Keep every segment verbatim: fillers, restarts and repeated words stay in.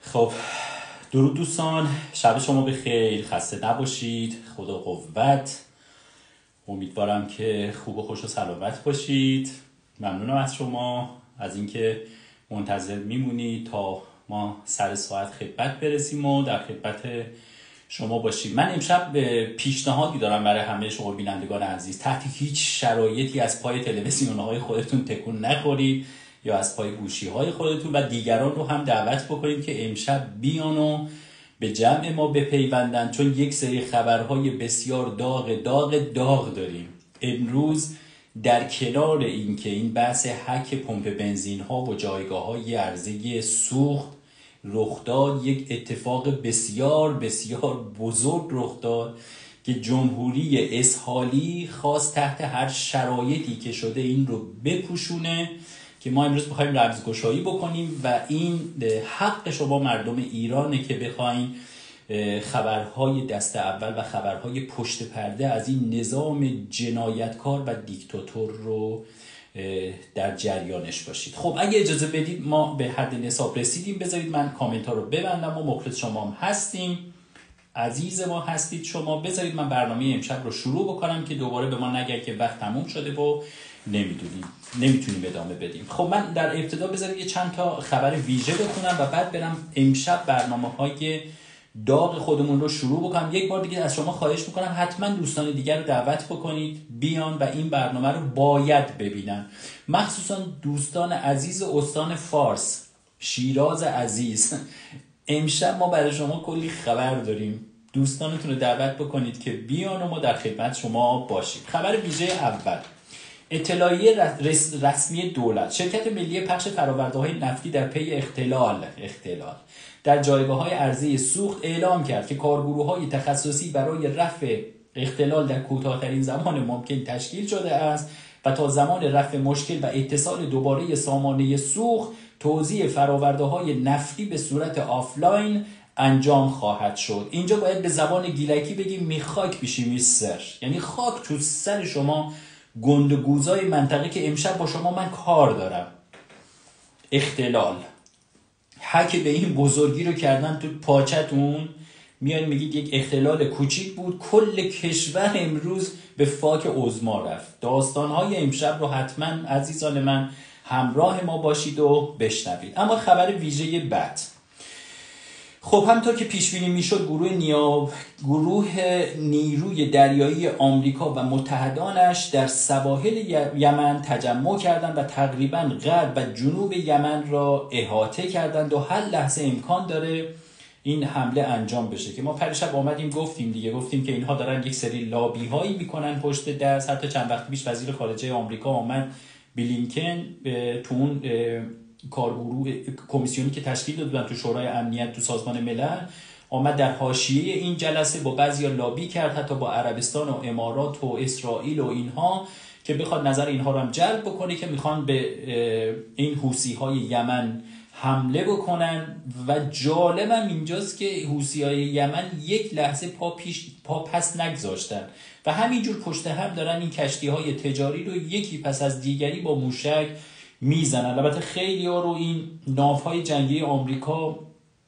خب درود دوستان، شب شما بخیر، خسته نباشید، خدا قوت. امیدوارم که خوب و خوش و سلامت باشید. ممنونم از شما از اینکه منتظر میمونید تا ما سر ساعت خدمت برسیم و در خدمت شما باشیم. من امشب پیشنهادی دارم برای همه شما بینندگان عزیز. تحت هیچ شرایطی از پای تلویزیون‌های خودتون تکون نخورید یا از پای گوشی‌های خودتون و دیگران رو هم دعوت بکنید که امشب بیان و به جمع ما بپیوندن، چون یک سری خبرهای بسیار داغ داغ داغ داریم امروز. در کنار این که این بحث هک پمپ بنزین ها و جایگاه های عرضه سوخت رخ داد، یک اتفاق بسیار بسیار بزرگ رخ داد که جمهوری اسحاقی خواست تحت هر شرایطی که شده این رو بپوشونه که ما امروز بخوایم رمزگشایی بکنیم و این حق شما مردم ایرانه که بخواین خبرهای دست اول و خبرهای پشت پرده از این نظام جنایتکار و دیکتاتور رو در جریانش باشید. خب اگه اجازه بدید ما به حد نصاب رسیدیم، بذارید من کامنت ها رو ببندم و مخلص شما هم هستیم، عزیز ما هستید شما. بذارید من برنامه امشب رو شروع بکنم که دوباره به ما نگه که وقت تموم شده و نمیدونیم نمیتونیم ادامه بدیم. خب من در ابتدا بذارید یه چند تا خبر ویژه بخونم و بعد برم امشب برنامه های داغ خودمون رو شروع بکنم. یک بار دیگه از شما خواهش میکنم حتما دوستان دیگر رو دعوت بکنید بیان و این برنامه رو باید ببینن، مخصوصا دوستان عزیز استان فارس، شیراز عزیز. امشب ما برای شما کلی خبر داریم، دوستانتون رو دعوت بکنید که بیان و ما در خدمت شما باشیم. خبر ویژه اول، اطلاعیه رسمی دولت. شرکت ملی پخش فرآورده‌های نفتی در پی اختلال اختلال در جایگاه‌های عرضه سوخت اعلام کرد که کارگروه‌های تخصصی برای رفع اختلال در کوتاه‌ترین زمان ممکن تشکیل شده است و تا زمان رفع مشکل و اتصال دوباره سامانه سوخت توزیع فرآورده‌های نفتی به صورت آفلاین انجام خواهد شد. اینجا باید به زبان گیلکی بگیم میخاک بیشی میسر، یعنی خاک تو سر شما گند و گوزای منطقه که امشب با شما من کار دارم. اختلال حک به این بزرگی رو کردن تو پاچتون، میان میگید یک اختلال کوچیک بود، کل کشور امروز به فاک عظما رفت. داستانهای امشب رو حتما عزیزان من همراه ما باشید و بشنوید. اما خبر ویژه بعد، خب همونطور که پیش بینی میشد گروه نیاب گروه نیروی دریایی آمریکا و متحدانش در سواحل یمن تجمع کردند و تقریبا غرب و جنوب یمن را احاطه کردند و هر لحظه امکان داره این حمله انجام بشه که ما پریشب آمدیم گفتیم دیگه گفتیم که اینها دارن یک سری لابی هایی میکنن پشت دست. حتی چند وقت پیش وزیر خارجه آمریکا آمد، بلینکن، تو اون کارگروه کمیسیونی که تشکیل دادن تو شورای امنیت تو سازمان ملل، آمد در حاشیه این جلسه با بعضیا لابی کرد، حتی با عربستان و امارات و اسرائیل و اینها، که بخواد نظر اینها رو هم جلب بکنه که میخوان به این حوثی‌های یمن حمله بکنن. و جالبم اینجاست که حوثی‌های یمن یک لحظه پا پیش پا پس نگذاشتن و همینجور پشت هم دارن این کشتی‌های تجاری رو یکی پس از دیگری با موشک میزنن. البته خیلی ها رو این ناوهای جنگی آمریکا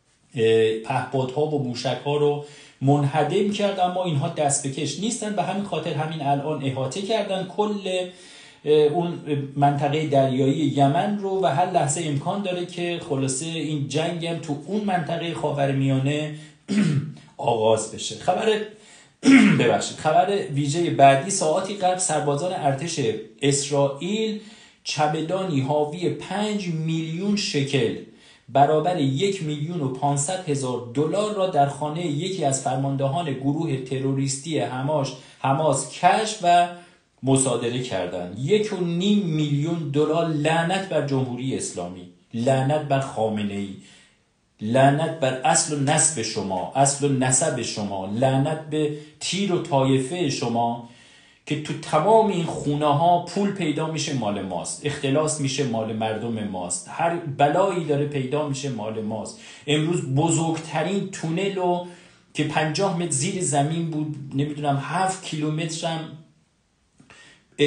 پهپادها و موشک‌ها رو منهدم کرد، اما اینها دست بکش نیستن و همین خاطر همین الان احاطه کردن کل اون منطقه دریایی یمن رو و هر لحظه امکان داره که خلاصه این جنگ هم تو اون منطقه خاورمیانه آغاز بشه. خبر ببخشید خبر ویژه بعدی، ساعاتی قبل سربازان ارتش اسرائیل چمدانی حاوی پنج میلیون شکل برابر یک میلیون و پانصد هزار دلار را در خانه یکی از فرماندهان گروه تروریستی حماس حماس کشف و مصادره کردند. یک و نیم میلیون دلار. لعنت بر جمهوری اسلامی، لعنت بر خامنه‌ای، لعنت بر اصل و نسب شما، اصل و نسب شما، لعنت به تیر و طایفه شما که تو تمام این خونه ها پول پیدا میشه مال ماست، اختلاس میشه مال مردم ماست، هر بلایی داره پیدا میشه مال ماست. امروز بزرگترین تونل رو که پنجاه متر زیر زمین بود، نمیدونم هفت کیلومتر هم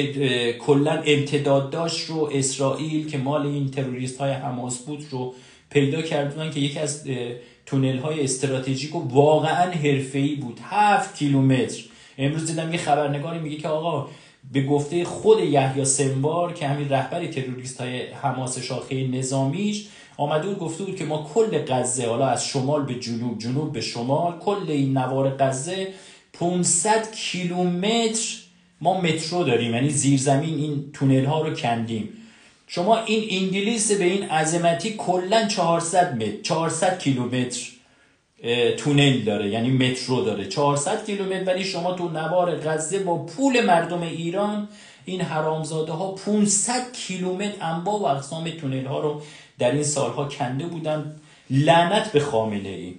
کلا امتداد داشت، رو اسرائیل که مال این تروریست های حماس بود رو پیدا کردن که یکی از تونل های استراتژیک و واقعا حرفه‌ای بود، هفت کیلومتر. امروز دیدم یه خبرنگاری میگه که آقا به گفته خود یحیی سنوار که همین رهبر تروریست های حماس شاخه نظامیش آمده بود گفته بود که ما کل غزه، حالا از شمال به جنوب، جنوب به شمال، کل این نوار غزه پانصد کیلومتر ما مترو داریم، یعنی زیرزمین این تونل ها رو کندیم. شما این انگلیس به این عظمتی کلا چهارصد متر چهارصد کیلومتر تونل داره، یعنی مترو داره چهارصد کیلومتر، ولی شما تو نوار غزه با پول مردم ایران این حرامزاده ها پانصد کیلومتر انواع و اقسام تونل ها رو در این سالها کنده بودن. لعنت به خامنه ای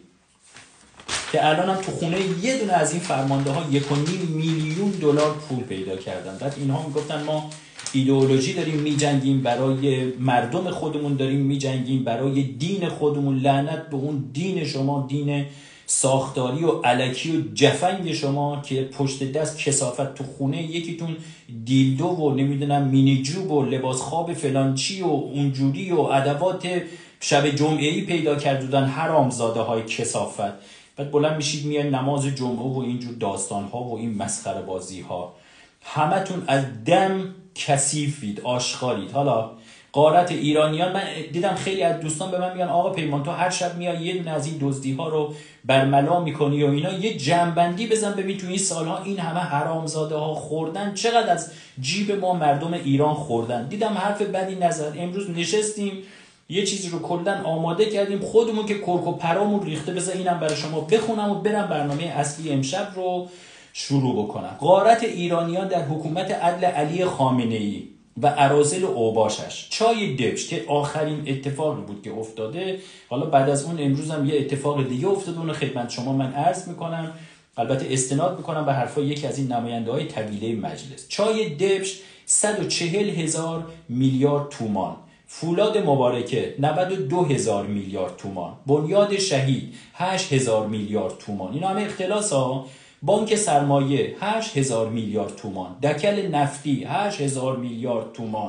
که الان هم تو خونه یه دونه از این فرمانده ها یک و نیم میلیون دلار پول پیدا کردن. بعد اینها میگفتن ما ایدئولوژی داریم میجنگیم، برای مردم خودمون داریم میجنگیم، برای دین خودمون. لعنت به اون دین شما، دین ساختاری و الکی و جفنگ شما که پشت دست کثافت تو خونه یکیتون دیلدو و نمیدونم مینی جوب و لباس خواب فلانچی و اونجوری و ادوات شب جمعه‌ای پیدا کردن، حرامزاده های کثافت. بعد بلند میشید میای نماز جمعه و اینجور داستان ها و این مسخره بازی ها. همتون از دم کثیفید، آشغالید. حالا غارت ایرانیان، من دیدم خیلی از دوستان به من میگن آقا پیمان تو هر شب میای یه دونه از این دزدی ها رو برملا میکنی و اینا، یه جنبندی بزن ببین تو این سالها این همه حرامزاده ها خوردن، چقدر از جیب ما مردم ایران خوردن. دیدم حرف بدی نزد. امروز نشستیم یه چیزی رو کلا آماده کردیم خودمون که کرک و پرامون ریخته. بذار اینم برای شما بخونم و برم برنامه اصلی امشب رو شروع بکنم. غارت ایرانیان در حکومت عدل علی خامنه‌ای و اراذل اوباشش. چای دبش که آخرین اتفاقی بود که افتاده. حالا بعد از اون امروز هم یه اتفاق دیگه افتاده، اون خدمت شما من عرض میکنم، البته استناد میکنم به حرفای یکی از این نماینده های طویله مجلس. چای دبش صد و چهل هزار میلیارد تومان، فولاد مبارکه نود و دو هزار میلیارد تومان، بنیاد شهید هشت هزار میلیارد تومان. اینا همه اختلاس ها. بانک سرمایه هشت هزار میلیارد تومان، دکل نفتی هشت هزار میلیارد تومان،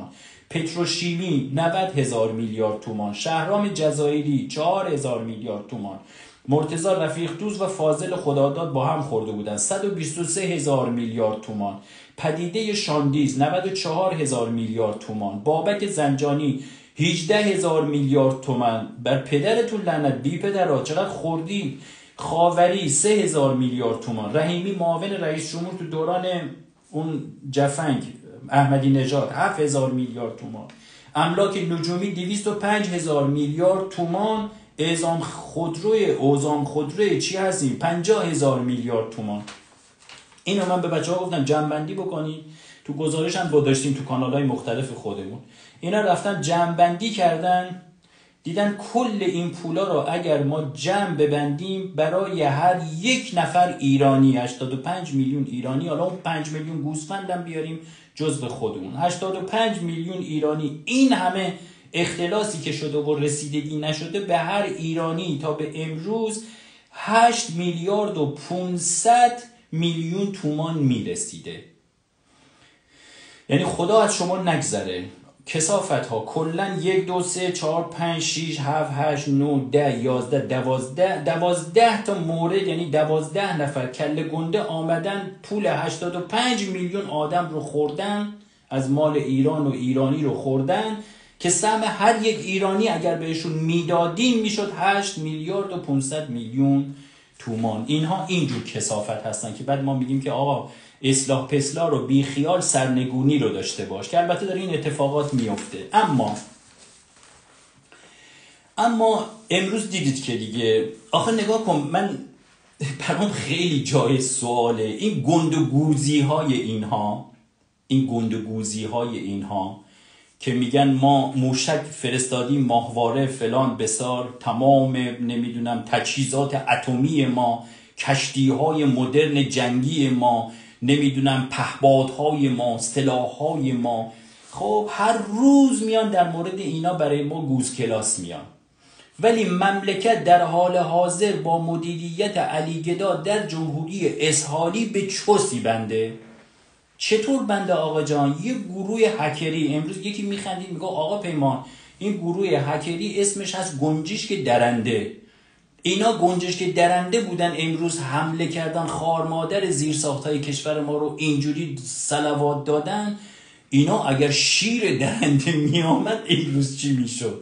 پتروشیمی نود هزار میلیارد تومان، شهرام جزایری چهار هزار میلیارد تومان، مرتضی رفیق دوست و فاضل خداداد با هم خورده بودن صد و بیست و سه هزار میلیارد تومان، پدیده شاندیز نود و چهار هزار میلیارد تومان، بابک زنجانی هجده هزار میلیارد تومان. بر پدرتون لعنت، بی پدرها چقدر خوردی. خاوری سه هزار میلیارد تومان، رحیمی معاون رئیس جمهور تو دوران اون جفنگ احمدی نژاد هفت هزار میلیارد تومان، املاک نجومی دویست و پنج هزار میلیارد تومان، اعزام خودروی اوزام خودروی چی هستیم پنجاه هزار میلیارد تومان. اینو من به بچه‌ها گفتم جمع‌بندی بکنید، تو گزارش هم گذاشتیم تو کانال‌های مختلف خودمون. اینا رفتن جمع‌بندی کردن، دیدن کل این پولا رو اگر ما جمع ببندیم برای هر یک نفر ایرانی هشتاد و پنج میلیون ایرانی، حالا اون پنج میلیون گوسفندم بیاریم جزو خودمون، هشتاد و پنج میلیون ایرانی، این همه اختلاسی که شده و رسیدگی نشده به هر ایرانی تا به امروز هشت میلیارد و پانصد میلیون تومان میرسیده. یعنی خدا از شما نگذره. کثافت ها کلن یک دو سه چهار پنج شیش هفت هشت نه ده یازده دوازده دوازده تا مورد، یعنی دوازده نفر کله گنده آمدن پول هشتاد و پنج میلیون آدم رو خوردن، از مال ایران و ایرانی رو خوردن که سهم هر یک ایرانی اگر بهشون میدادیم میشد هشت میلیارد و پانصد میلیون تومان. اینها اینجور کثافت هستن که بعد ما میگیم که آقا اصلاح پسلا رو بی خیال سرنگونی رو داشته باش، که البته داره این اتفاقات میفته. اما اما امروز دیدید که دیگه آخه نگاه کن، من برام خیلی جای سواله این گندگوزی های اینها این گندگوزی های اینها که میگن ما موشک فرستادیم ماهواره فلان بسار، تمام نمیدونم تجهیزات اتمی ما، کشتی های مدرن جنگی ما، نمیدونم پهپادهای ما، سلاحهای ما. خب هر روز میان در مورد اینا برای ما گوز کلاس میان، ولی مملکت در حال حاضر با مدیریت علی گدا در جمهوری اسحاقی به چوسی بنده. چطور بنده آقا جان؟ یه گروه هکری امروز یکی میخندید میگه آقا پیمان این گروه هکری اسمش هست گنجشک درنده. اینا گنجشک درنده بودن، امروز حمله کردن، خارمادر زیرساختهای کشور ما رو اینجوری صلوات دادن. اینا اگر شیر درنده می آمد امروز چی می شد؟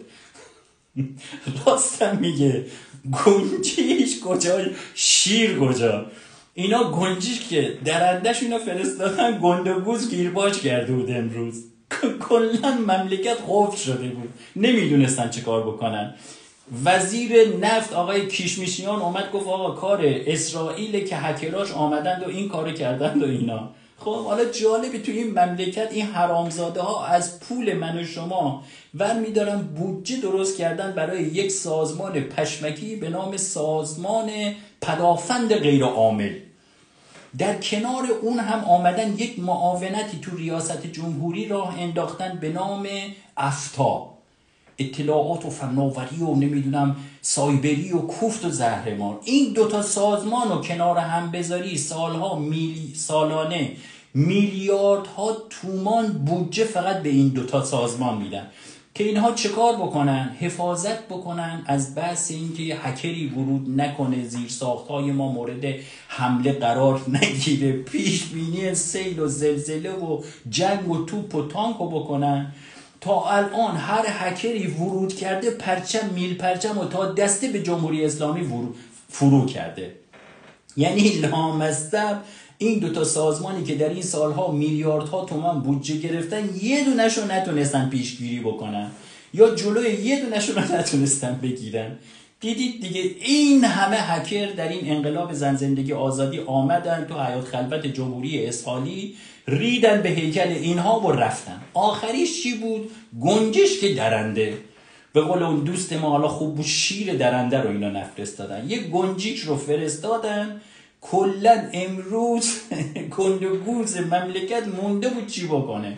راستم میگه، گنجیش کجا شیر کجا؟ اینا گنجیش که درندش اینا فرستادن، گندگوز گیرباج کرده بود. امروز کلا مملکت قفل شده بود، نمیدونستن چه کار بکنن. وزیر نفت آقای کیشمیشیان اومد گفت آقا کار اسرائیل که هکراش آمدند و این کارو کردند و اینا. خب حالا جالبه توی این مملکت این حرامزاده ها از پول من و شما ور میدارن بودجه درست کردن برای یک سازمان پشمکی به نام سازمان پدافند غیر عامل. در کنار اون هم آمدن یک معاونتی تو ریاست جمهوری راه انداختن به نام افتا، اطلاعات و فناوری و نمیدونم سایبری و کوفت و زهرمار. این دوتا سازمان رو کنار هم بذاری سالها میلی سالانه میلیاردها تومان بودجه فقط به این دوتا سازمان میدن که اینها چه کار بکنن؟ حفاظت بکنن از بحث اینکه هکری ورود نکنه، زیر ساختهای ما مورد حمله قرار نگیره، پیش بینی سیل و زلزله و جنگ و توپ و تانک رو بکنن. تا الان هر هکری ورود کرده پرچم میل پرچم و تا دسته به جمهوری اسلامی فرو کرده. یعنی لامصب این دوتا سازمانی که در این سالها میلیاردها تومان بودجه گرفتن یه دونشو نتونستن پیشگیری بکنن یا جلوی یه دونشو نتونستن بگیرن. دیدید دیگه، این همه هکر در این انقلاب زن زندگی آزادی آمدن تو حیات خلوت جمهوری اسحاقی، ریدن به هیکل اینها و رفتن. آخریش چی بود؟ گنجشک درنده. به قول اون دوست ما، حالا خوب بود شیر درنده رو اینا نفرستادن، یه گنجیک رو فرستادن. کلن امروز گندگوز مملکت مونده بود چی بکنه.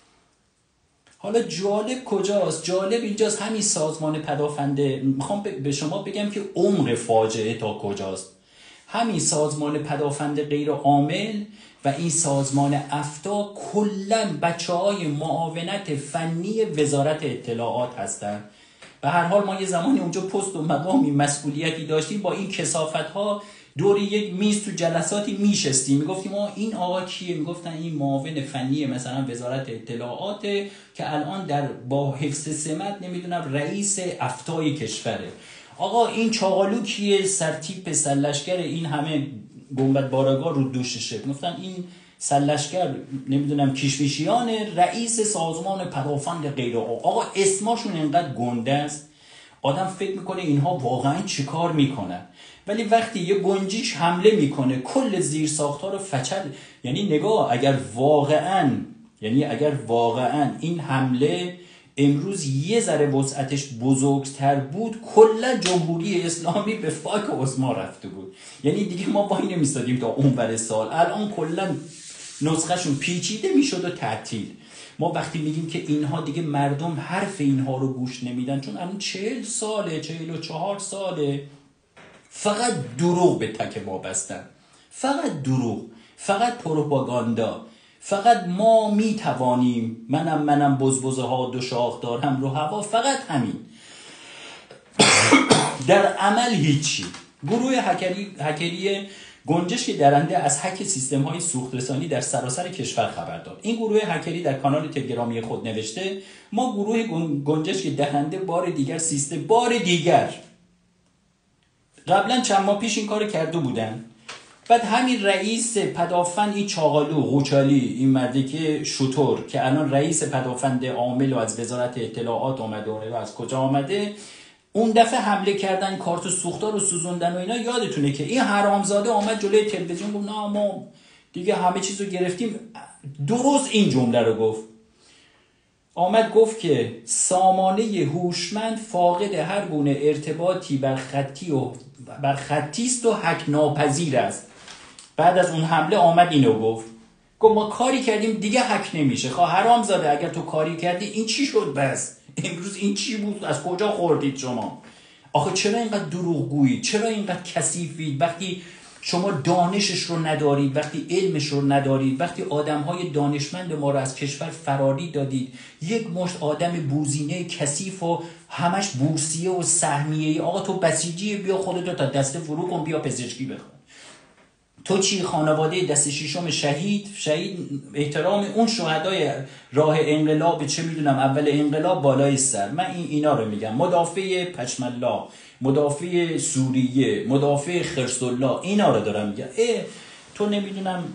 حالا جالب کجاست؟ جالب اینجاست، همین سازمان پدافنده. میخوام به شما بگم که عمق فاجعه تا کجاست. همین سازمان پدافند غیر عامل و این سازمان افتا کلن بچه های معاونت فنی وزارت اطلاعات هستن. به هر حال ما یه زمانی اونجا پست و مقامی مسئولیتی داشتیم، با این کثافت ها دور یک میز تو جلساتی میشستیم، میگفتیم ما این آقا کیه؟ میگفتن این معاون فنی مثلا وزارت اطلاعات که الان در با حفظ سمت نمیدونم رئیس افتای کشوره. آقا این چاقالو کیه؟ سرتیپ سرلشکر این همه گنبد بارگاه رو دوششه. میگفتن این سرلشکر نمیدونم کیشمیشیان رئیس سازمان پدافند غیر. آقا اسماشون اینقدر گنده است آدم فکر میکنه اینها واقعا چیکار میکنن. ولی وقتی یه گنجیش حمله میکنه کل زیرساخت‌ها رو فچل. یعنی نگاه، اگر واقعا یعنی اگر واقعا این حمله امروز یه ذره وسعتش بزرگتر بود، کلا جمهوری اسلامی به فاک عظما رفته بود. یعنی دیگه ما وای نمیستادیم تا اونور سال، الان کلا نسخهشون پیچیده میشد و تعطیل. ما وقتی میگیم که اینها دیگه مردم حرف اینها رو گوش نمیدن، چون الان چهل ساله چهل و چهار ساله فقط دروغ به تک ما بستن، فقط دروغ، فقط پروپاگاندا، فقط ما میتوانیم، منم منم بزبزه ها دو شاخ دارم رو هوا، فقط همین. در عمل هیچی. گروه هکری هکری گنجشک درنده از هک سیستم های سوخت رسانی در سراسر کشور خبر داد. این گروه هکری در کانال تلگرامی خود نوشته ما گروه گنجشک درنده بار دیگر سیستم بار دیگر قبلا چند ماه پیش این کار کرده بودن. بعد همین رئیس پدافند، این چاقالو قوچالی، این مردی که شطور که الان رئیس پدافند عامل و از وزارت اطلاعات اومده و از کجا آمده، اون دفعه حمله کردن کارت سوختار رو سوزوندن و اینا. یادتونه که این حرامزاده اومد جلوی تلویزیون گفت نه ما دیگه همه چیز رو گرفتیم. درست این جمله رو گفت. آمد گفت که سامانه هوشمند فاقد هر گونه ارتباطی بر خطی و بر خطی است و حک ناپذیر است. بعد از اون حمله آمد اینو گفت. گفت ما کاری کردیم دیگه حک نمیشه. خواه حرامزاده اگر تو کاری کردی این چی شد بس؟ امروز این چی بود؟ از کجا خوردید شما؟ آخه چرا اینقدر دروغگویی؟ چرا اینقدر کثیفید؟ وقتی شما دانشش رو ندارید، وقتی علمش رو ندارید، وقتی آدم‌های دانشمند ما رو از کشور فراری دادید، یک مشت آدم بوزینه کثیف و همش بورسیه و سهمیه، آقا تو بسیجی بیا خودتو تا دسته فرو کن، بیا پزشکی بخون. تو چی؟ خانواده دست ششم شهید شهید احترام اون شهدای راه انقلاب، چه میدونم اول انقلاب بالای سر. من این اینا رو میگم، مدافع پشمالله، مدافع سوریه، مدافع خرس‌الله، اینا رو دارم میگم. اه تو نمیدونم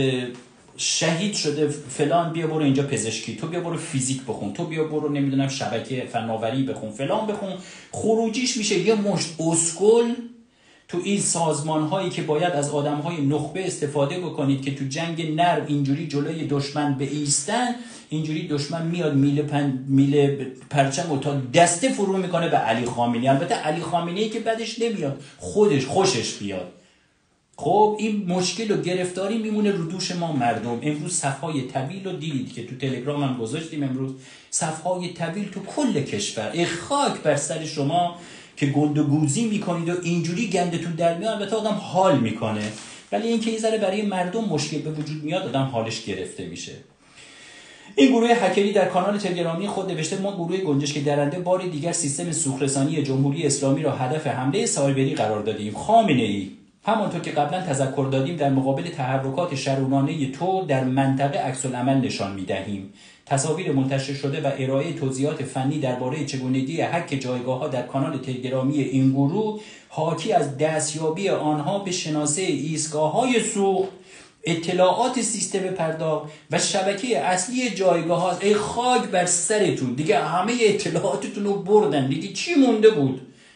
شهید شده فلان، بیا برو اینجا پزشکی، تو بیا برو فیزیک بخون، تو بیا برو نمیدونم شبکه فناوری بخون، فلان بخون. خروجیش میشه یه مشت اسکل تو این سازمان هایی که باید از آدم های نخبه استفاده بکنید که تو جنگ نرم اینجوری جلوی دشمن بایستن، اینجوری دشمن میاد میله, پن... میله پرچم و تا دسته فرو میکنه به علی خامنه‌ای. البته علی خامنه‌ای که بعدش نمیاد، خودش خوشش بیاد. خب این مشکل و گرفتاری میمونه رو دوش ما مردم. امروز صفهای طویل رو دیدید که تو تلگرام هم گذاشتیم، امروز صفهای طویل تو کل کشور. ای خاک بر سر شما که گندگوزی میکنید و اینجوری گندتون در میاد. البته آدم حال میکنه، ولی این که یه ذره برای مردم مشکل به وجود میاد، آدم حالش گرفته میشه. این گروه هکری در کانال تلگرامی خود نوشته ما گروه گنجشک درنده بار دیگر سیستم سوخت‌رسانی جمهوری اسلامی را هدف حمله سایبری قرار دادیم. خامنه‌ای همانطور که قبلا تذکر دادیم در مقابل تحرکات شرورانه تو در منطقه عکس العمل نشان می‌دهیم. تصاویر منتشر شده و ارائه توضیحات فنی درباره چگونگی هک جایگاه‌ها در کانال تلگرامی این گروه حاکی از دستیابی آنها به شناسه ایستگاه‌های سوخت، اطلاعات سیستم پرداخت و شبکه اصلی جایگاه‌ها. ای خاک بر سرتون، دیگه همه اطلاعاتتون رو بردن، دیگه چی مونده بود؟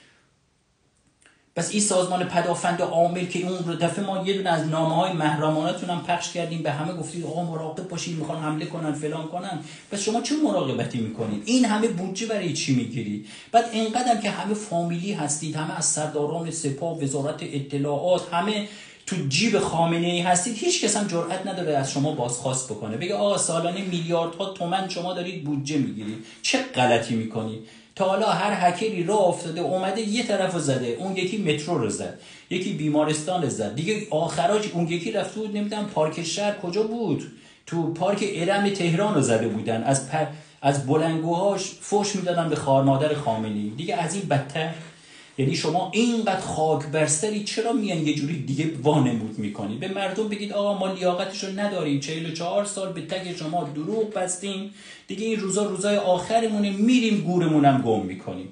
بس این سازمان پدافند عامل که اون دفعه ما یه دونه از نامه‌های محرمانه‌تون هم پخش کردیم، به همه گفتید آقا مراقب باشید میخوان حمله کنن فلان کنن. بس شما چه مراقبتی میکنید؟ این همه بودجه برای چی میگیرید؟ بعد اینقدر که همه فامیلی هستید، همه از سرداران سپاه، وزارت اطلاعات، همه تو جیب خامنه‌ای هستید، هیچ کس هم جرئت نداره از شما بازخواست بکنه، بگه آقا سالانه میلیاردها تومان شما دارید بودجه میگیرید، چه غلطی میکنید؟ تا حالا هر هکری راه افتاده اومده یه طرفو زده، اون یکی مترو رو زد، یکی بیمارستان رو زد، دیگه آخراش اون یکی رفته بود نمیدونم پارک شهر کجا بود، تو پارک ارم تهران رو زده بودن، از پر... از بلندگوهاش فوش میدادن به خار مادر خامنه‌ای. دیگه از این بدتر؟ یعنی شما اینقدر خاک برسری، چرا میان یه جوری دیگه وانمود میکنید؟ به مردم بگید آقا ما لیاقتشو نداریم، چهل و چهار سال به تک شما دروغ بستیم، دیگه این روزا روزای آخرمونه، میریم گورمونم گم میکنیم.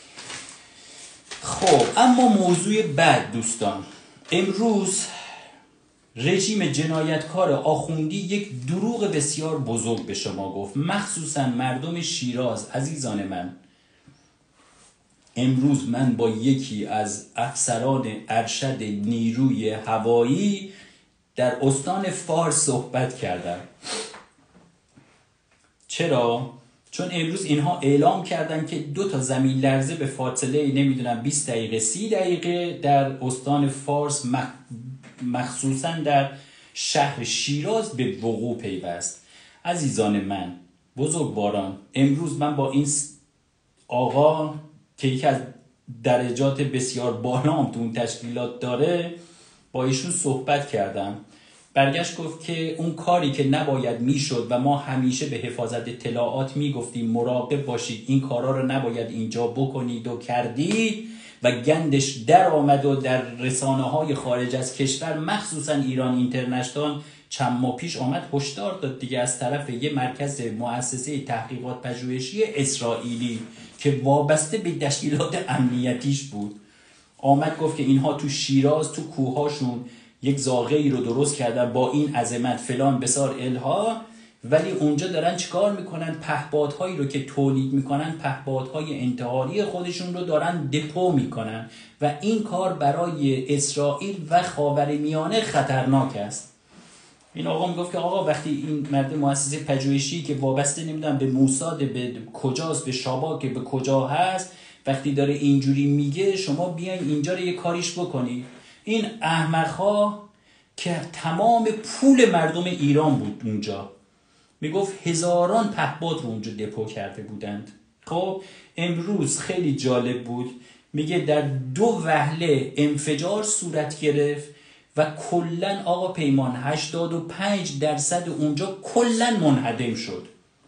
خب اما موضوع بعد دوستان، امروز رژیم جنایتکار آخوندی یک دروغ بسیار بزرگ به شما گفت، مخصوصا مردم شیراز. عزیزان من، امروز من با یکی از افسران ارشد نیروی هوایی در استان فارس صحبت کردم. چرا؟ چون امروز اینها اعلام کردن که دو تا زمین لرزه به فاصله نمیدونم بیست دقیقه سی دقیقه در استان فارس، مخصوصا در شهر شیراز به وقوع پیوست. عزیزان من بزرگواران، امروز من با این آقا که یکی از درجات بسیار بالام تو اون تشکیلات داره با ایشون صحبت کردم. برگشت گفت که اون کاری که نباید میشد و ما همیشه به حفاظت اطلاعات میگفتیم مراقب باشید، این کارا رو نباید اینجا بکنید و کردید و گندش در آمد و در رسانه های خارج از کشور مخصوصا ایران اینترنشنال چند ماه پیش آمد هشدار داد دیگه از طرف یه مرکز مؤسسه تحقیقات پژوهشی اسرائیلی که وابسته به تشکیلات امنیتیش بود. آمد گفت که اینها تو شیراز تو کوهاشون یک زاغه‌ای رو درست کردن با این عظمت فلان بسار الها، ولی اونجا دارن چیکار میکنن؟ پهپادهایی رو که تولید میکنن، پهپادهای انتحاری خودشون رو دارن دپو میکنن و این کار برای اسرائیل و خاورمیانه خطرناک است. این آقا میگفت که آقا وقتی این مرد مؤسسه پژوهشی که وابسته نمیدونم به موساد، به کجاست، به شاباک، به کجا هست، وقتی داره اینجوری میگه شما بیاین اینجا رو یه کاریش بکنید. این احمق‌ها که تمام پول مردم ایران بود اونجا، میگفت هزاران پهپاد رو اونجا دپو کرده بودند. خب امروز خیلی جالب بود، میگه در دو وهله انفجار صورت گرفت و کلن آقا پیمان هشتاد و پنج درصد اونجا کلن منهدم شد.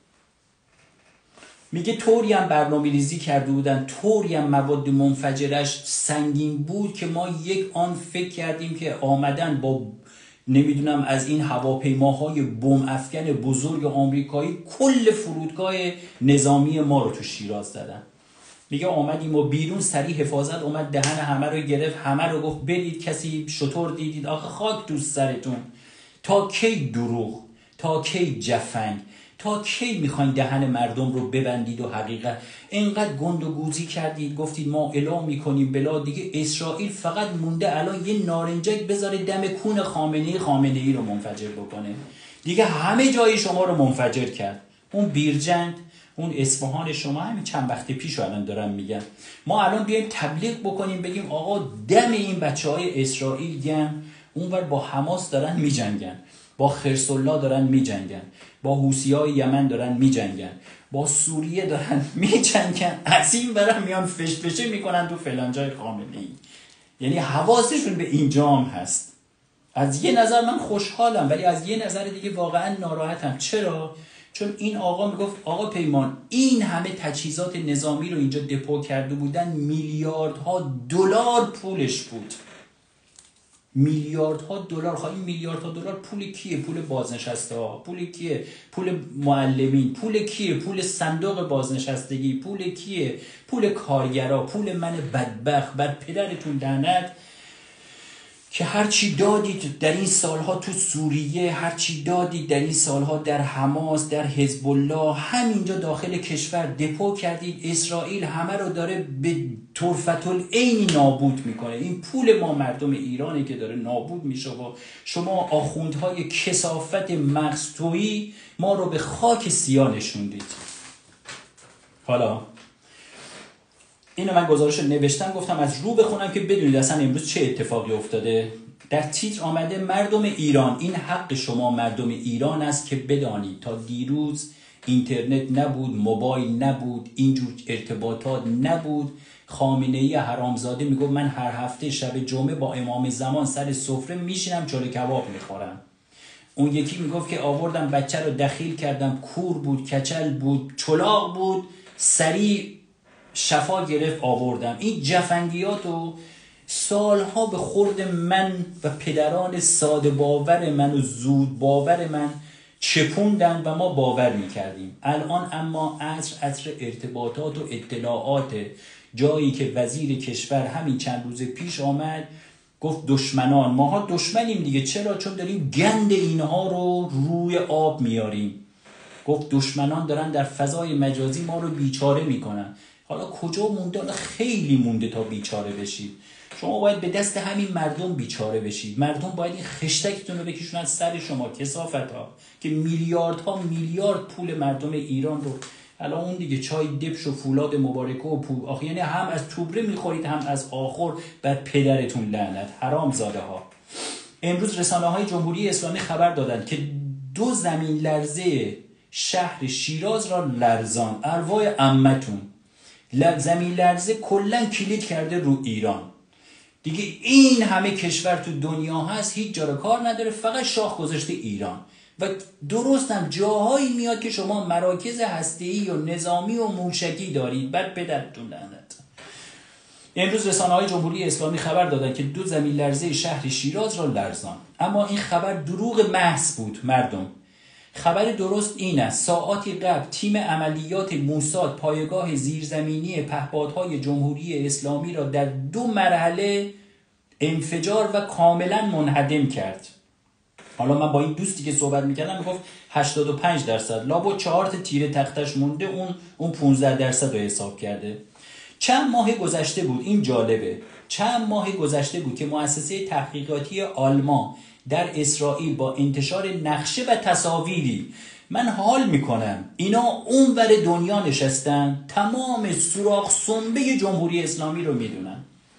میگه طوری هم برنامه ریزی کرده بودن، طوری هم مواد منفجرش سنگین بود که ما یک آن فکر کردیم که آمدن با نمیدونم از این هواپیماهای بم افکن بزرگ آمریکایی کل فرودگاه نظامی ما رو تو شیراز زدن. میگه آمدیم و بیرون سریع حفاظت اومد دهن همه رو گرفت، همه رو گفت برید کسی شطور دیدید؟ آخه خاک دوست سرتون. تا کی دروغ، تا کی جفنگ، تا کی میخواین دهن مردم رو ببندید و حقیقت اینقدر گند و گوزی کردید، گفتید ما اعلام میکنیم بلا دیگه اسرائیل فقط مونده الان یه نارنجک بذاره دم کون خامنه‌ای خامنه ای رو منفجر بکنه دیگه، همه جای شما رو منفجر کرد. اون بیرجند، اون اصفهان شما همین چند وقت پیش رو الان دارن میگن. ما الان بیایم تبلیغ بکنیم بگیم آقا دم این بچه های اسرائیل گم، اونور با حماس دارن میجنگن، با خرس‌الله دارن میجنگن، با حوثی‌های یمن دارن میجنگن، با سوریه دارن میجنگن، از این برم میان فشفشه میکنن تو فلان جای خامنه‌ای. یعنی حواسشون به اینجا هم هست. از یه نظر من خوشحالم ولی از یه نظر دیگه واقعا ناراحتم. چرا؟ چون این آقا میگفت آقا پیمان این همه تجهیزات نظامی رو اینجا دپو کرده بودن، میلیاردها دلار پولش بود، میلیاردها دلار. خواهی میلیاردها دلار پول کیه؟ پول بازنشسته ها. پول کیه؟ پول معلمین. پول کیه؟ پول صندوق بازنشستگی. پول کیه؟ پول کارگرا. پول من بدبخت بر پدرتون لعنت که هرچی دادید در این سالها تو سوریه، هرچی دادید در این سالها در حماس، در حزب الله، همینجا داخل کشور دپو کردید. اسرائیل همه رو داره به طرفت العین نابود میکنه. این پول ما مردم ایرانه که داره نابود میشه و شما آخوندهای کثافت مغزطویی ما رو به خاک سیاه نشوندید. حالا اینو من گزارش نوشتم، گفتم از رو بخونم که بدونید اصلا امروز چه اتفاقی افتاده. در تیتر آمده مردم ایران، این حق شما مردم ایران است که بدانید تا دیروز اینترنت نبود، موبایل نبود، اینجور ارتباطات نبود. خامنه‌ای حرامزاده میگفت من هر هفته شب جمعه با امام زمان سر سفره میشینم چلو کباب میخورم. اون یکی میگفت که آوردم بچه رو دخیل کردم، کور بود، کچل بود، چلاق بود، سریع شفا گرفت آوردم. این جفنگیات و سالها به خورد من و پدران ساده باور من و زود باور من چپوندن و ما باور میکردیم. الان اما عصر عصر ارتباطات و اطلاعات، جایی که وزیر کشور همین چند روز پیش آمد گفت دشمنان، ماها دشمنیم دیگه. چرا؟ چون داریم گند اینها رو روی آب میاریم. گفت دشمنان دارن در فضای مجازی ما رو بیچاره میکنن. حالا کجا مونده؟ خیلی مونده تا بیچاره بشید. شما باید به دست همین مردم بیچاره بشید. مردم باید این خشتکتون رو بکشونن سر شما، کثافت ها که میلیاردها میلیارد پول مردم ایران رو. الان اون دیگه چای دبش و فولاد مبارکه و پول آخه، یعنی هم از توبره میخورید هم از آخر. بر پدرتون لعنت، حرام زاده ها. امروز رسانه های جمهوری اسلامی خبر دادند که دو زمین لرزه شهر شیراز را لرزان. ارواح عمتون زمین لرزه کلن کلید کرده رو ایران. دیگه این همه کشور تو دنیا هست، هیچ جا رو کار نداره، فقط شاخ گذاشته ایران. و درست هم جاهایی میاد که شما مراکز هسته‌ای و نظامی و موشکی دارید. بعد پدرتون لعنت. امروز رسانه های جمهوری اسلامی خبر دادن که دو زمین لرزه شهر شیراز را لرزان. اما این خبر دروغ محض بود مردم. خبر درست این است: ساعاتی قبل تیم عملیات موساد پایگاه زیرزمینی پهپادهای جمهوری اسلامی را در دو مرحله انفجار و کاملا منهدم کرد. حالا من با این دوستی که صحبت میکردم میگفت هشتاد و پنج درصد، لابد چهار تا تیره تختش مونده، اون اون پانزده درصد رو حساب کرده. چند ماه گذشته بود، این جالبه، چند ماه گذشته بود که مؤسسه تحقیقاتی آلمان در اسرائیل با انتشار نقشه و تصاویری، من حال میکنم اینا اونور دنیا نشستن، تمام سوراخ سنبه جمهوری اسلامی رو میدونن،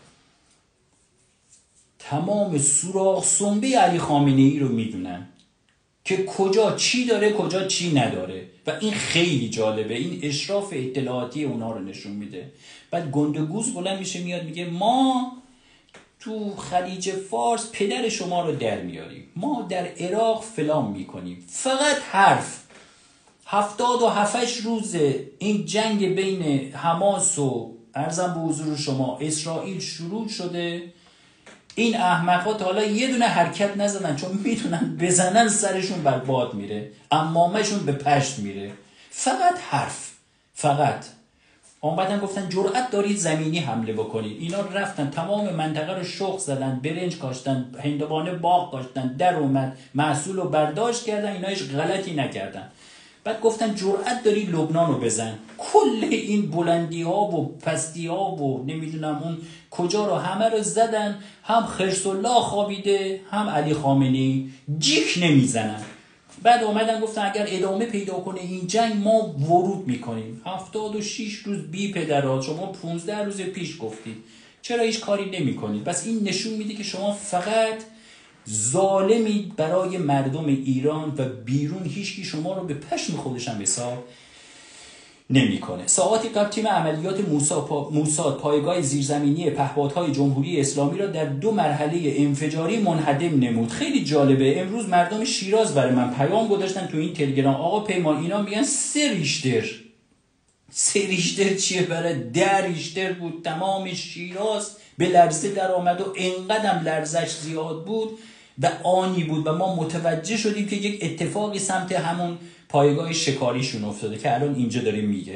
تمام سوراخ سنبه علی خامنه‌ای رو میدونن که کجا چی داره کجا چی نداره. و این خیلی جالبه، این اشراف اطلاعاتی اونا رو نشون میده. بعد گندگوز بلند میشه میاد میگه ما تو خلیج فارس پدر شما رو در میاریم، ما در عراق فلان میکنیم. فقط حرف. هفتاد و هفتش روز این جنگ بین حماس و عرضم به حضور شما اسرائیل شروع شده، این احمق‌ها تا حالا یه دونه حرکت نزدن، چون میتونن بزنن سرشون بر باد میره، امامشون به پشت میره. فقط حرف. فقط اومدن گفتن جرأت دارید زمینی حمله بکنید. اینا رفتن تمام منطقه رو شخ زدن، برنج کاشتن، هندوانه باغ کاشتن، در اومد محصول رو برداشت کردن. اینا هیچ غلطی نکردن. بعد گفتن جرأت داری لبنان رو بزن. کل این بلندی ها و پستی ها و نمیدونم اون کجا رو همه رو زدن. هم خرس الله خوابیده، هم علی خامنه‌ای جیک نمیزنن. بعد اومدن گفتن اگر ادامه پیدا کنه این جنگ ما ورود میکنیم. هفتاد و شیش روز بی پدرات، شما پونزده روز پیش گفتید چرا هیچ کاری نمی کنید؟ بس این نشون میده که شما فقط ظالمید برای مردم ایران و بیرون هیچکی شما رو به پشم خودش هم حساب نمیکنه. ساعاتی قبل تیم عملیات موساد پا... موساد پایگاه زیرزمینی پهپادهای جمهوری اسلامی را در دو مرحله انفجاری منهدم نمود. خیلی جالبه، امروز مردم شیراز برای من پیام گذاشتن تو این تلگرام، آقا پیمان اینا میگن سه ریشتر. سه ریشتر چیه؟ برای ده ریشتر بود. تمام شیراز به لرزه در آمد و انقدرم لرزش زیاد بود و آنی بود و ما متوجه شدیم که یک اتفاقی سمت همون پایگاه شکاریشون افتاده که الان اینجا داریم میگه.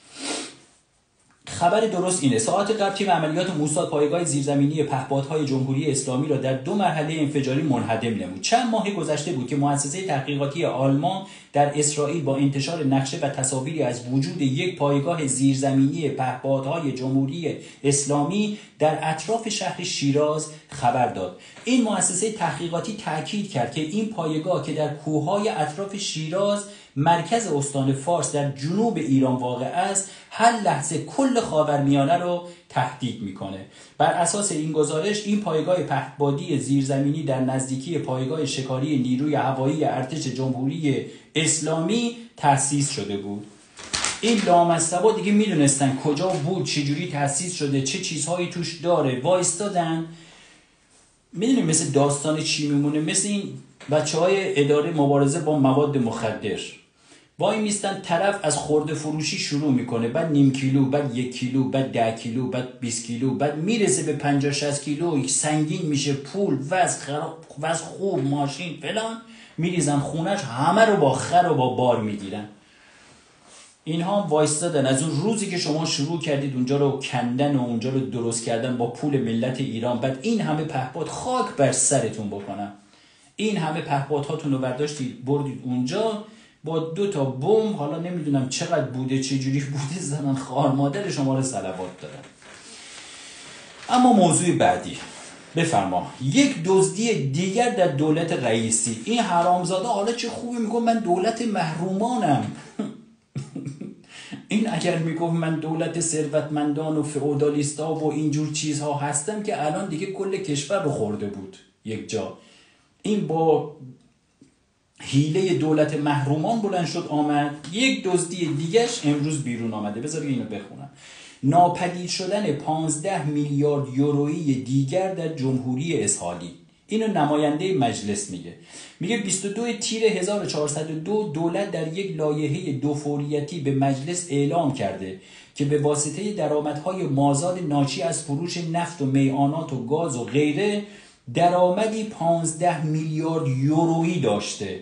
خبر درست اینه، ساعت قبل تیم عملیات موساد پایگاه زیرزمینی پهپادهای جمهوری اسلامی را در دو مرحله انفجاری منهدم نمود. چند ماه گذشته بود که مؤسسه تحقیقاتی آلمان در اسرائیل با انتشار نقشه و تصاویری از وجود یک پایگاه زیرزمینی پهپادهای جمهوری اسلامی در اطراف شهر شیراز خبر داد. این مؤسسه تحقیقاتی تاکید کرد که این پایگاه که در کوههای اطراف شیراز مرکز استان فارس در جنوب ایران واقع است، هر لحظه کل خاورمیانه رو تهدید میکنه. بر اساس این گزارش این پایگاه پهپادی زیرزمینی در نزدیکی پایگاه شکاری نیروی هوایی ارتش جمهوری اسلامی تأسیس شده بود. این لامصبا دیگه میدونستن کجا بود، چجوری تأسیس شده، چه چیزهایی توش داره، وایستادن. میدونیم مثل داستان چی میمونه؟ مثل این بچه های اداره مبارزه با مواد مخدر وای میستن، طرف از خورده فروشی شروع میکنه، بعد نیم کیلو، بعد یک کیلو، بعد ده کیلو، بعد بیست کیلو، بعد میرسه به پنجاه شصت کیلو، سنگین میشه، پول، وضع خراب، وضع خوب، ماشین فلان، میریزن خونش، همه رو با خر و با بار میگیرن. اینها وایستادن از اون روزی که شما شروع کردید اونجا رو کندن و اونجا رو درست کردن با پول ملت ایران. بعد این همه پهپاد خاک بر سرتون بکنن، این همه پهپادهاتون رو برداشتید بردید اونجا با دو تا بمب، حالا نمیدونم چقدر بوده چه جوری بوده، زنن خوار مادر شما رو صلوات دادن. اما موضوع بعدی بفرما. یک دزدی دیگر در دولت رئیسی. این حرامزاده حالا چه خوبی میگه من دولت محرومانم. این اگر میگفت من دولت ثروتمندان و فئودالیستا و اینجور چیزها هستم که الان دیگه کل کشور رو خورده بود یک جا. این با حیله دولت محرومان بلند شد آمد. یک دزدی دیگهش امروز بیرون آمده. بذارید اینو بخونم. ناپدید شدن پانزده میلیارد یورویی دیگر در جمهوری اسحاقی. اینو نماینده مجلس میگه. میگه بیست و دو تیر هزار و چهارصد و دو دولت در یک لایحه دوفوریتی به مجلس اعلام کرده که به واسطه درآمدهای مازاد ناشی از فروش نفت و میعانات و گاز و غیره درآمدی پانزده میلیارد یورویی داشته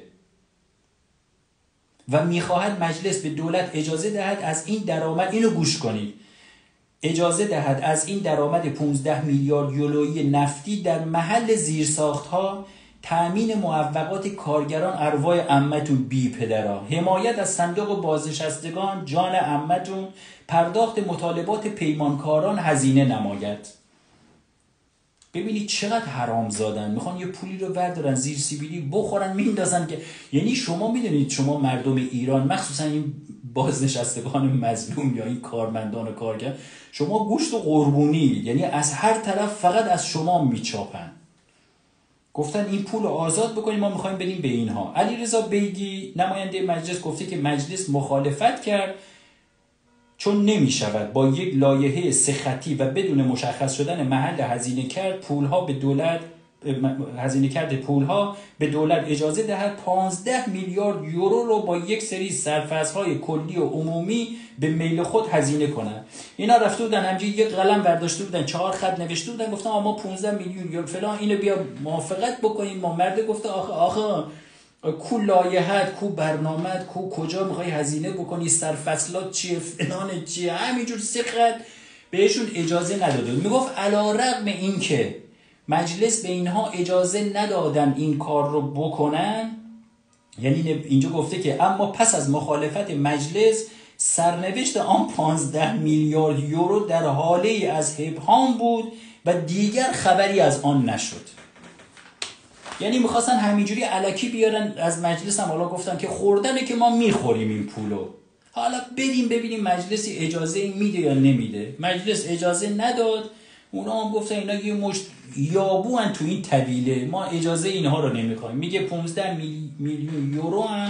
و میخواهد مجلس به دولت اجازه دهد از این درآمد، اینو گوش کنید، اجازه دهد از این درآمد پانزده میلیارد یورویی نفتی در محل زیرساختها تأمین معوقات کارگران ارواح عمتون بی پدرها، حمایت از صندوق بازنشستگان جان عمتون، پرداخت مطالبات پیمانکاران هزینه نماید. ببینید چقدر حرام زادن، میخوان یه پولی رو بردارن زیر سیبیلی بخورن میندازن که یعنی شما میدونید شما مردم ایران مخصوصا این بازنشستگان مظلوم یا این کارمندان و کارگر، شما گوشت و قربونی، یعنی از هر طرف فقط از شما میچاپن. گفتن این پول رو آزاد بکنیم، ما میخوایم بدیم به اینها. علیرضا بیگی نماینده مجلس گفته که مجلس مخالفت کرد چون نمی شود با یک لایحه سه خطی و بدون مشخص شدن محل هزینه کرد پولها به دولت هزینه کرده پولها به دولت اجازه دهد پانزده میلیارد یورو رو با یک سری سرفصل‌های کلی و عمومی به میل خود هزینه کنند. اینا رفته بودن همینجوری یک قلم برداشته بودن، چهار خط نوشته بودن، گفتن ما پانزده میلیون یورو فلان اینو بیا موافقت بکنیم. ما مرد گفته آخه آخه کو لایحه‌ات، کو برنامه‌ات، کو کجا میخوای هزینه بکنی، سرفصلات چیه، فلان چیه، همینجور سه خط بهشون اجازه نداده. میگفت علی‌رغم این که مجلس به اینها اجازه ندادن این کار رو بکنن، یعنی اینجا گفته که اما پس از مخالفت مجلس سرنوشت آن پانزده میلیارد یورو در حاله از ابهام بود و دیگر خبری از آن نشد. یعنی میخواستن همینجوری الکی بیارن از مجلس، هم حالا گفتن که خوردنه که ما میخوریم این پولو، حالا بریم ببینیم مجلسی اجازه میده یا نمیده. مجلس اجازه نداد، اونا هم گفتن اینا یه مشت یابو هن تو این طویله، ما اجازه اینها رو نمیخوایم. میگه پانزده میلیون یورو هم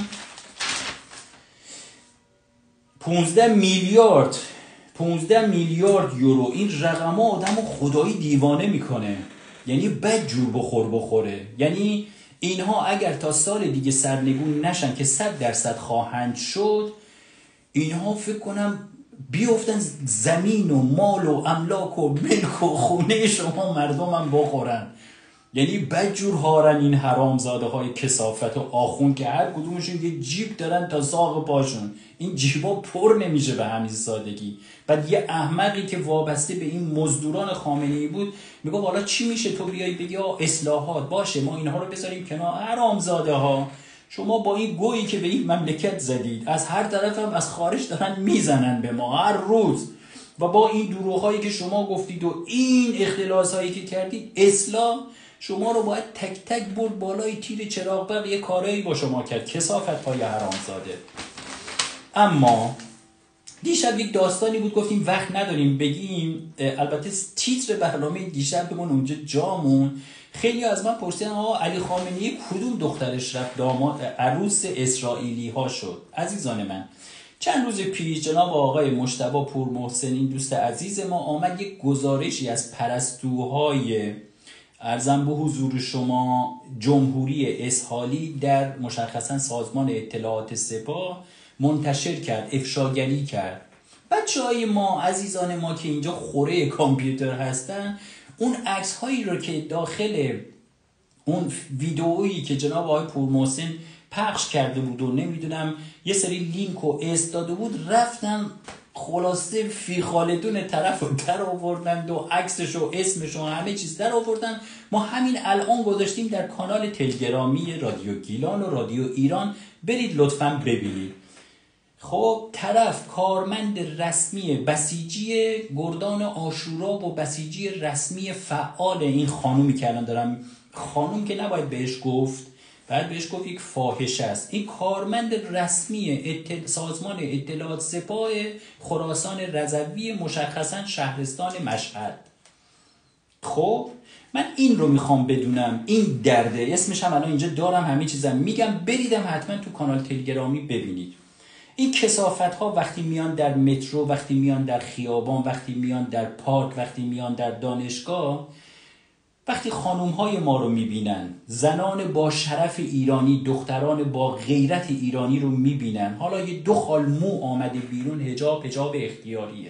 پانزده میلیارد پانزده میلیارد یورو، این رقم ها آدم رو خدایی دیوانه میکنه. یعنی بد جور بخور بخوره. یعنی اینها اگر تا سال دیگه سرنگون نشن که صد درصد خواهند شد، اینها فکر کنم بیافتن زمین و مال و املاک و ملک و خونه شما مردم هم بخورن. یعنی بدجور هارن این حرامزاده های کثافت و آخون که هر کدومشون یه جیب دارن تا ساق پاشون، این جیبا پر نمیشه به همین سادگی. بعد یه احمقی که وابسته به این مزدوران خامنه‌ای بود میگه حالا چی میشه تو بیای بگی اصلاحات باشه ما اینها رو بذاریم کنار. حرامزاده ها، شما با این گویی که به این مملکت زدید، از هر طرف هم از خارج دارن میزنن به ما هر روز، و با این دروغ‌هایی که شما گفتید و این اختلاس‌هایی که کردید، اصلاح شما رو باید تک تک برد بالای تیر چراغ برق یه کارایی با شما کرد. کثافت‌های حرامزاده. اما دیشب یک داستانی بود، گفتیم وقت نداریم بگیم، البته تیتر برنامه دیشب بمون اونجا جامون. خیلی از من پرسیدن آقا علی خامنه‌ای کدوم دخترش رفت داماد عروس اسرائیلی ها شد؟ عزیزان من، چند روز پیش جناب آقای مجتبی پورمحسنی دوست عزیز ما آمد یک گزارشی از پرستوهای ارزم به حضور شما جمهوری اسحالی در مشخصا سازمان اطلاعات سپاه منتشر کرد، افشاگری کرد. بچه های ما، عزیزان ما که اینجا خوره کامپیوتر هستن، اون عکس هایی رو که داخل اون ویدئویی که جناب آقای پورمحسن پخش کرده بود و نمیدونم یه سری لینک و استاده بود، رفتن خلاصه فی خالدون طرف رو در آوردن و عکسش و اسمش و همه چیز در آوردن. ما همین الان گذاشتیم در کانال تلگرامی رادیو گیلان و رادیو ایران، برید لطفاً ببینید. خب طرف کارمند رسمی بسیجی گردان عاشورا و بسیجی رسمی فعال این خانومی که الان دارم، خانوم که نباید بهش گفت، بعد بهش گفت یک فاحشه است. این کارمند رسمی اطل... سازمان اطلاعات سپاه خراسان رضوی مشخصا شهرستان مشهد. خب من این رو میخوام بدونم، این درده، اسمش هم الان اینجا دارم، همه چیزم میگم، بریدم حتما تو کانال تلگرامی ببینید. این کثافت ها وقتی میان در مترو، وقتی میان در خیابان، وقتی میان در پارک، وقتی میان در دانشگاه، وقتی خانوم های ما رو میبینن، زنان با شرف ایرانی، دختران با غیرت ایرانی رو میبینن، حالا یه دو خال مو آمده بیرون، حجاب حجاب اختیاریه،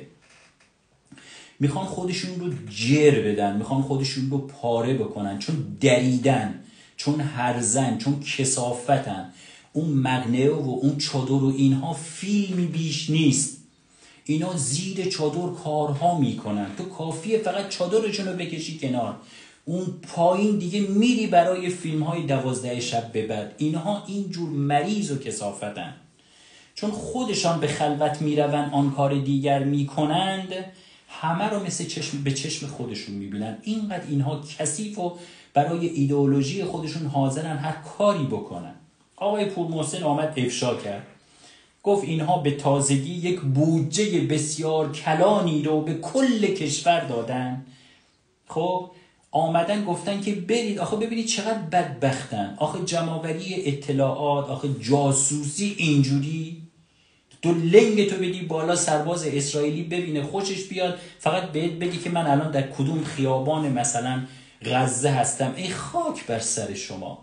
میخوان خودشون رو جر بدن، میخوان خودشون رو پاره بکنن، چون دریدن، چون هرزن، چون کثافتن. اون مقنعه و اون چادر و اینها فیلمی بیش نیست. اینا زیر چادر کارها میکنن، تو کافیه فقط چادرشون رو بکشی کنار، اون پایین دیگه میری برای فیلم های دوازده شب به بعد. اینها اینجور مریض و کثافتن، چون خودشان به خلوت میروند آن کار دیگر میکنند، همه رو مثل چشم به چشم خودشون میبینن. اینقدر اینها کثیف و برای ایدئولوژی خودشون حاضرن هر کاری بکنن. آقای پورمحسن آمد افشا کرد، گفت اینها به تازگی یک بودجه بسیار کلانی رو به کل کشور دادن. خب آمدن گفتن که برید، آخه ببینید چقدر بدبختن، آخه جمع‌آوری اطلاعات، آخه جاسوسی اینجوری. تو لنگ تو بدی بالا، سرباز اسرائیلی ببینه خوشش بیاد، فقط بهت بگی که من الان در کدوم خیابان مثلا غزه هستم. ای خاک بر سر شما،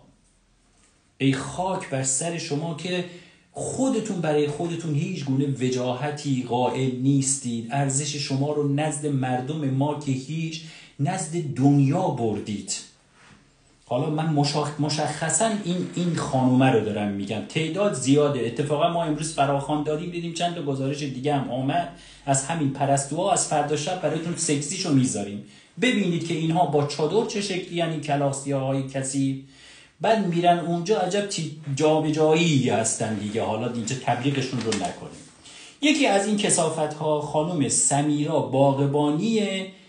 ای خاک بر سر شما که خودتون برای خودتون هیچ گونه وجاهتی قائل نیستید. ارزش شما رو نزد مردم ما که هیچ، نزد دنیا بردید. حالا من مشخصا این این خانومه رو دارم میگم، تعداد زیاده. اتفاقا ما امروز فراخوان دادیم، دیدیم چند تا گزارش دیگه هم آمد از همین پرستوها. از فردا شب براتون سکسیشو میذاریم، ببینید که اینها با چادر چه شکلی، یعنی کلاسیاهای کسی بعد میرن اونجا، عجب جابجایی هستن دیگه. حالا اینجا تبلیغشون رو نکنیم. یکی از این کثافت‌ها خانم سمیرا باغبانی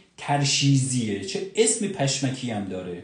ترشیزیه. چه اسم پشمکی هم داره،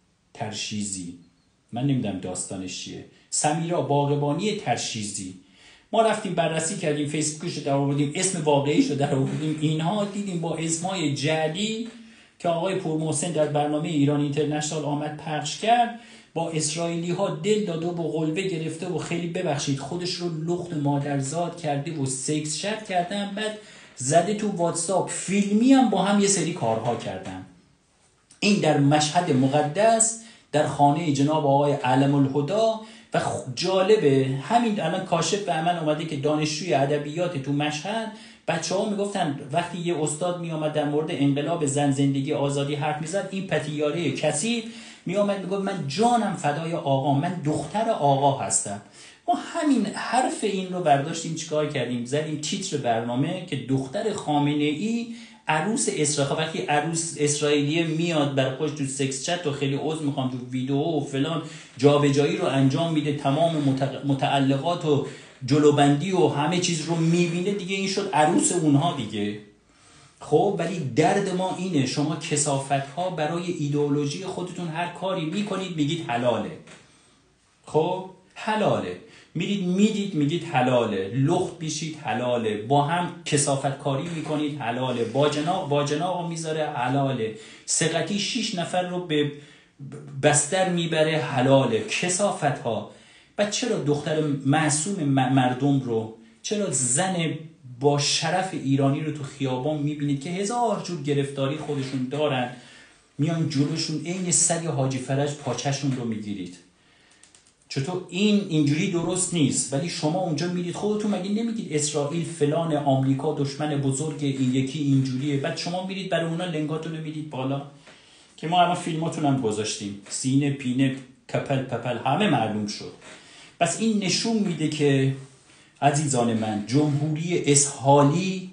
ترشیزی. من نمیدونم داستانش چیه. سمیرا باغبانی ترشیزی. ما رفتیم بررسی کردیم، فیسبوکش رو در آوردیم، اسم واقعیش رو در آوردیم. اینها دیدیم با اسمای جعلی که آقای پورمحسن در برنامه ایران اینترنشنال آمد پخش کرد، با اسرائیلی ها دل داده و قلبه گرفته و خیلی ببخشید خودش رو لخت مادرزاد کرده و سکس شت کردن. بعد زده تو واتساپ، فیلمی هم با هم یه سری کارها کردن. این در مشهد مقدس در خانه جناب آقای علم الهدا. و جالبه همین الان کاشف به من اومده که دانشجوی ادبیات تو مشهد، بچه ها میگفتن وقتی یه استاد میامد در مورد انقلاب زن، زندگی، آزادی حرف میزد، این پتیاره کسی میامد میگفت من جانم فدای آقا، من دختر آقا هستم. ما همین حرف این رو برداشتیم چیکار کردیم، زدیم تیتر برنامه که دختر خامنه ای عروس اسرائیل. وقتی عروس اسرائیلیه میاد برای خودش تو سکس چت و خیلی عذر میخوام تو ویدیو و فلان جابجایی رو انجام میده، تمام متعلقات و جلوبندی و همه چیز رو میبینه دیگه، این شد عروس اونها دیگه. خب ولی درد ما اینه، شما کثافت‌ها برای ایدئولوژی خودتون هر کاری میکنید میگید حلاله. خب حلاله، میرید میدید میگید حلاله، لخت بیشید حلاله، با هم کثافت کاری میکنید حلاله، با جناق با جناق میذاره حلاله، سقطی شیش نفر رو به بستر میبره حلاله. کثافت ها. بعد چرا دختر معصوم مردم رو، چرا زن با شرف ایرانی رو تو خیابان میبینید که هزار جور گرفتاری خودشون دارن، میان جلوشون عین سگ حاجی فرج پاچشون رو میگیرید؟ چطور این اینجوری درست نیست؟ ولی شما اونجا میرید خودتون مگه نمیگید اسرائیل فلان، آمریکا دشمن بزرگ، این یکی اینجوریه؟ بعد شما میرید برای اونا لنگاتون رو میدید بالا که ما الان فیلماتون هم گذاشتیم، سینه پینه کپل پپل همه معلوم شد. بس این نشون میده که عزیزان من، جمهوری اسحالی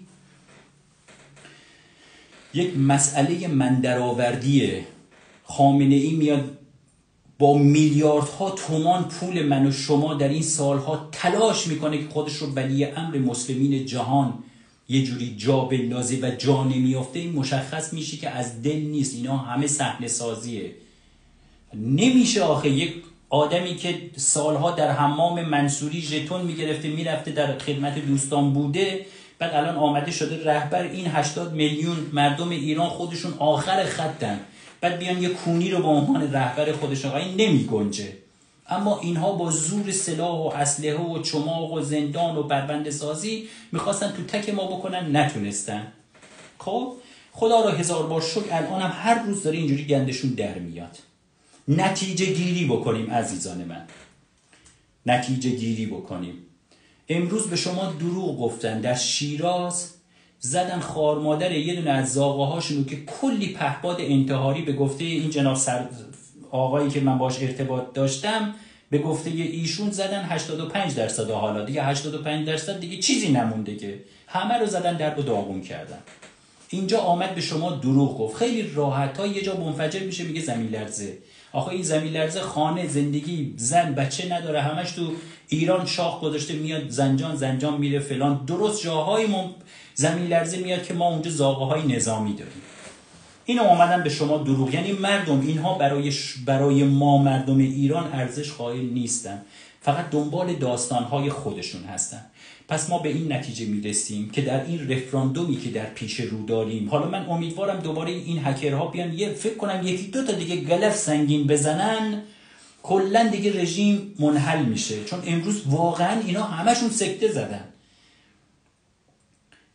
یک مسئله مندرآوردیه. خامنه ای میاد با میلیاردها تومان پول من و شما در این سالها تلاش میکنه که خودش رو ولی امر مسلمین جهان یه جوری جا بندازه و جا نمیافته. این مشخص میشه که از دل نیست، اینا همه صحنه سازیه. نمیشه آخه یک آدمی که سالها در حمام منصوری ژتون میگرفته میرفته در خدمت دوستان بوده، بعد الان آمده شده رهبر این هشتاد میلیون مردم ایران، خودشون آخر خطن، بعد بیان یه کونی رو به عنوان رهبر خودشون. این نمی گنجه. اما اینها با زور سلاح و اسلحه و چماق و زندان و بربنده سازی میخواستن تو تک ما بکنن، نتونستن. خب خدا را هزار بار شکر الان هم هر روز داره اینجوری گندشون در میاد. نتیجه گیری بکنیم عزیزان من، نتیجه گیری بکنیم. امروز به شما دروغ گفتن، در شیراز زدن خار مادر یه دونه از زاغه هاشونو که کلی پهپاد انتحاری به گفته این جناب سر آقایی که من باش ارتباط داشتم، به گفته ایشون زدن هشتاد و پنج درصد. حالا دیگه هشتاد و پنج درصد دیگه چیزی نمونده که همه رو زدن در و داغون کردن. اینجا آمد به شما دروغ گفت. خیلی راحت ها یه جا منفجر میشه میگه زمین لرزه. آخه این زمین لرزه خانه، زندگی، زن، بچه نداره، همش تو ایران شاخ گذاشته، میاد زنجان زنجان میره فلان. درست جاهای ما زمین لرزه میاد که ما اونجا زاغه های نظامی داریم. اینو اومدن به شما دروغ. یعنی مردم اینها برای برای ما مردم ایران ارزش قائل نیستن، فقط دنبال داستانهای خودشون هستن. پس ما به این نتیجه میرسیم که در این رفراندومی که در پیش رو داریم، حالا من امیدوارم دوباره این هکرها بیان یه فکر کنم یکی دو تا دیگه گلف سنگین بزنن، کلا دیگه رژیم منحل میشه. چون امروز واقعا اینا همشون سکته زدن.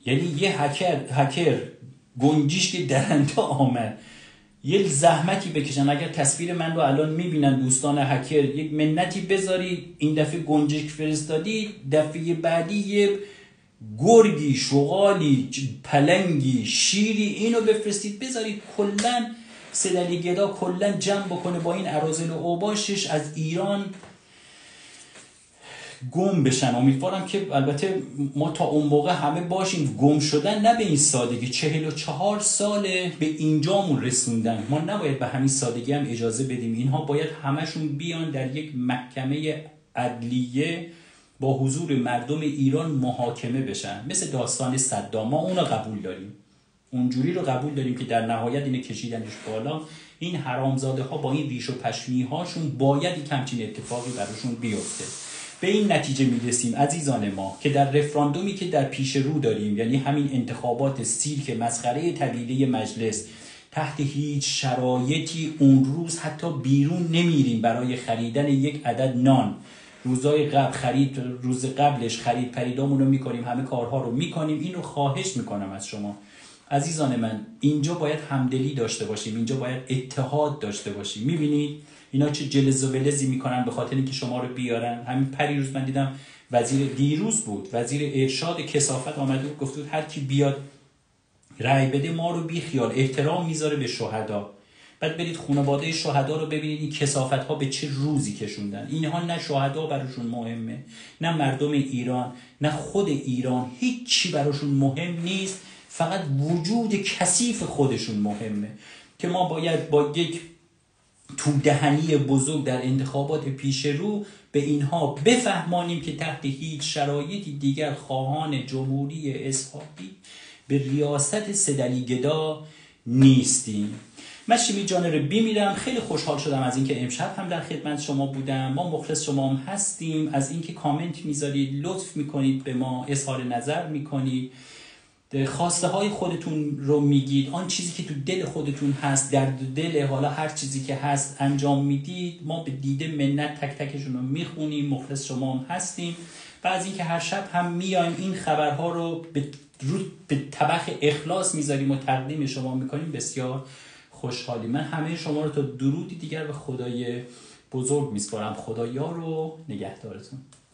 یعنی یه هکر هکر گنجیش که درنده آمد یه زحمتی بکشن. اگر تصویر من رو الان میبینن دوستان هکر، یک منتی بذارید، این دفعه گنجشک فرستادی، دفعه بعدی یه گرگی، شغالی، پلنگی، شیری اینو بفرستید بذارید کلن سدلی گدا کلن جمع بکنه با این اراذل و اوباشش از ایران گم بشن. امیدوارم که البته ما تا اون موقع همه باشیم. گم شدن نه به این سادگی، چهل و چهار ساله به اینجامون رسوندن، ما نباید به همین سادگی هم اجازه بدیم. اینها باید همشون بیان در یک محکمه عدلیه با حضور مردم ایران محاکمه بشن، مثل داستان صدام. ما اونو قبول داریم، اونجوری رو قبول داریم که در نهایت اینه کشیدنش بالا. این حرامزاده ها با این ریش و پشمی هاشون باید یک همچین اتفاقی براشون بیفته. به این نتیجه میرسیم عزیزان ما که در رفراندومی که در پیش رو داریم، یعنی همین انتخابات سیرک مسخره طویله مجلس، تحت هیچ شرایطی اون روز حتی بیرون نمیریم برای خریدن یک عدد نان. روزای قبل خرید، روز قبلش خرید پریدامون رو میکنیم، همه کارها رو میکنیم. این رو خواهش میکنم از شما عزیزان من، اینجا باید همدلی داشته باشیم، اینجا باید اتحاد داشته باشیم. میبینید اینا چه جلز و ولزی میکنن به خاطر اینکه شما رو بیارن. همین پریروز من دیدم وزیر، دیروز بود، وزیر ارشاد کثافت آمده بود گفت هر کی بیاد رأی بده ما رو بی خیال، احترام میذاره به شهدا. بعد برید خانواده شهدا رو ببینید این کثافت ها به چه روزی کشوندن. اینها نه شهدا براشون مهمه، نه مردم ایران، نه خود ایران، هیچی براشون مهم نیست، فقط وجود کثیف خودشون مهمه. که ما باید با یک تو دهنی بزرگ در انتخابات پیش رو به اینها بفهمانیم که تحت هیچ شرایطی دیگر خواهان جمهوری اسحاقی به ریاست سدلی گدا نیستیم. من شیمی جانربی میرم. خیلی خوشحال شدم از اینکه امشب هم در خدمت شما بودم. ما مخلص شما هم هستیم. از اینکه کامنت میذارید، لطف میکنید به ما، اظهار نظر میکنید، خواسته های خودتون رو میگید، آن چیزی که تو دل خودتون هست، در دل حالا هر چیزی که هست انجام میدید. ما به دیده منت تک تکشون رو میخونیم. مخلص شما هم هستیم. و از اینکه هر شب هم میایم این خبرها رو به رو به طبق اخلاص میذاریم و تقدیم شما میکنیم، بسیار خوشحالی. من همه شما رو تا درودی دیگر به خدای بزرگ میسپارم. خدا یار و نگهدارتون.